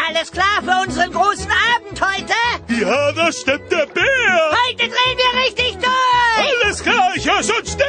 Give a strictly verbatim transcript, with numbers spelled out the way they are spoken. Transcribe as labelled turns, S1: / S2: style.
S1: Alles klar für unseren großen Abend heute?
S2: Ja, das stimmt, der Bär.
S1: Heute drehen wir richtig durch.
S2: Alles klar, ich höre schon schnell.